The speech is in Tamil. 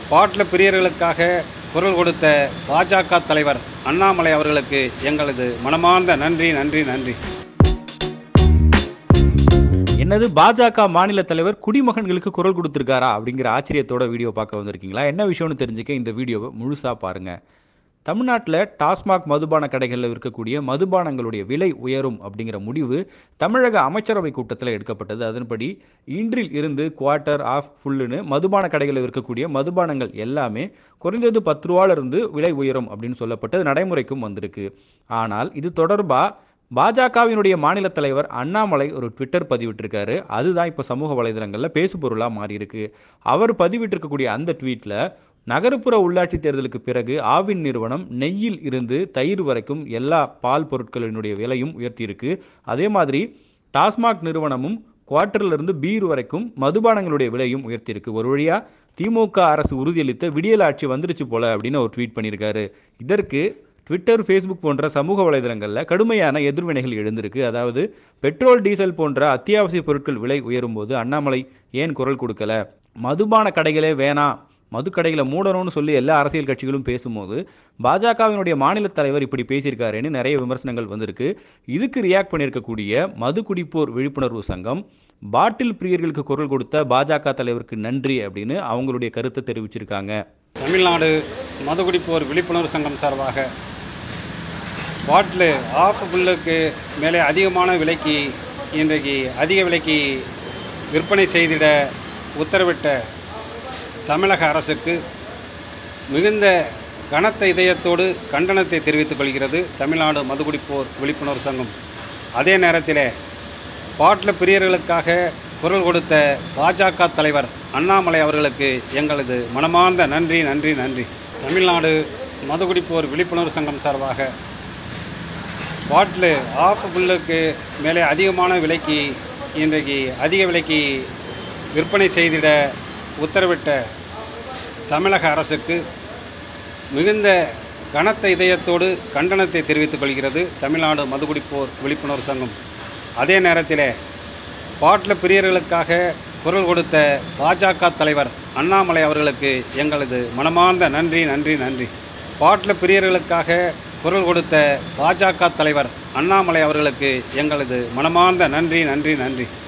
பாட்டில் பிரியர்களுக்காக குரல் கொடுத்த பாஜக தலைவர் அண்ணாமலை அவர்களுக்கு எங்களது மனமார்ந்த நன்றி நன்றி நன்றி. என்னது பாஜக மாநில தலைவர் குடிமகன்களுக்கு குரல் கொடுத்துருக்காரா அப்படிங்கிற ஆச்சரியத்தோட வீடியோ பார்க்க வந்திருக்கீங்களா? என்ன விஷயம்னு தெரிஞ்சுக்க இந்த வீடியோவை முழுசாக பாருங்கள். தமிழ்நாட்டில் டாஸ்மாக் மதுபான கடைகளில் இருக்கக்கூடிய மதுபானங்களுடைய விலை உயரும் அப்படிங்கிற முடிவு தமிழக அமைச்சரவை கூட்டத்தில் எடுக்கப்பட்டது. அதன்படி இன்றில் இருந்து குவார்ட்டர் ஆஃப் ஃபுல்லுன்னு மதுபான கடைகளில் இருக்கக்கூடிய மதுபானங்கள் எல்லாமே குறைந்தது 10 ரூபாயிலிருந்து விலை உயரும் அப்படின்னு சொல்லப்பட்டு நடைமுறைக்கும் வந்திருக்கு. ஆனால் இது தொடர்பாக பாஜகவினுடைய மாநில தலைவர் அண்ணாமலை ஒரு ட்விட்டர் பதிவிட்டிருக்காரு. அதுதான் இப்போ சமூக வலைதளங்களில் பேசுபொருளாக மாறியிருக்கு. அவர் பதிவிட்டிருக்கக்கூடிய அந்த ட்வீட்டில் நகர்ப்புற உள்ளாட்சி தேர்தலுக்கு பிறகு ஆவின் நிறுவனம் நெய்யில் இருந்து தயிர் வரைக்கும் எல்லா பால் பொருட்களினுடைய விலையும் உயர்த்தியிருக்கு. அதே மாதிரி டாஸ்மாக் நிறுவனமும் குவார்ட்டரிலிருந்து பீர் வரைக்கும் மதுபானங்களுடைய விலையும் உயர்த்தியிருக்கு. ஒரு வழியாக திமுக அரசு உறுதியளித்த விடியல் ஆட்சி வந்துருச்சு போல அப்படின்னு ஒரு ட்வீட் பண்ணியிருக்காரு. இதற்கு ட்விட்டர், ஃபேஸ்புக் போன்ற சமூக வலைதளங்களில் கடுமையான எதிர்வினைகள் எழுந்திருக்கு. அதாவது பெட்ரோல், டீசல் போன்ற அத்தியாவசிய பொருட்கள் விலை உயரும் போது அண்ணாமலை ஏன் குரல் கொடுக்கல, மதுபான கடைகளே வேணாம், மதுக்கடைகளை மூடணும்னு சொல்லி எல்லா அரசியல் கட்சிகளும் பேசும்போது பாஜகவினுடைய மாநில தலைவர் இப்படி பேசியிருக்காருன்னு நிறைய விமர்சனங்கள் வந்திருக்கு. இதுக்கு ரியாக்ட் பண்ணியிருக்கக்கூடிய மது குடிப்போர் விழிப்புணர்வு சங்கம் பாட்டில் பிரியர்களுக்கு குரல் கொடுத்த பாஜக தலைவருக்கு நன்றி அப்படின்னு அவங்களுடைய கருத்தை தெரிவிச்சிருக்காங்க. தமிழ்நாடு மது குடிப்போர் விழிப்புணர்வு சங்கம் சார்பாக பாட்டில் ஆஃப் புல்லுக்கு மேலே அதிகமான விலைக்கு இன்றைக்கு அதிக விலைக்கு விற்பனை செய்திட உத்தரவிட்ட தமிழக அரசுக்கு மிகுந்த கனத்த இதயத்தோடு கண்டனத்தை தெரிவித்துக் கொள்கிறது தமிழ்நாடு மதுகுடிப்போர் விழிப்புணர்வு சங்கம். அதே நேரத்தில் பாட்டில் பிரியர்களுக்காக குரல் கொடுத்த பாஜக தலைவர் அண்ணாமலை அவர்களுக்கு எங்களது மனமார்ந்த நன்றி நன்றி நன்றி. தமிழ்நாடு மதுகுடிப்போர் விழிப்புணர்வு சங்கம் சார்பாக பாட்டில் ஆஃப் புல்லுக்கு மேலே அதிகமான விலைக்கு இன்றைக்கு அதிக விலைக்கு விற்பனை செய்திட உத்தரவிட்ட தமிழக அரசுக்கு மிகுந்த கனத்த இதயத்தோடு கண்டனத்தை தெரிவித்துக் கொள்கிறது தமிழ்நாடு மதுகுடிப்போர் விழிப்புணர்வு சங்கம். அதே நேரத்தில் பாட்டில் பிரியர்களுக்காக குரல் கொடுத்த பாஜக தலைவர் அண்ணாமலை அவர்களுக்கு எங்களது மனமார்ந்த நன்றி நன்றி நன்றி. பாட்டில் பிரியர்களுக்காக குரல் கொடுத்த பாஜக தலைவர் அண்ணாமலை அவர்களுக்கு எங்களது மனமார்ந்த நன்றி நன்றி நன்றி.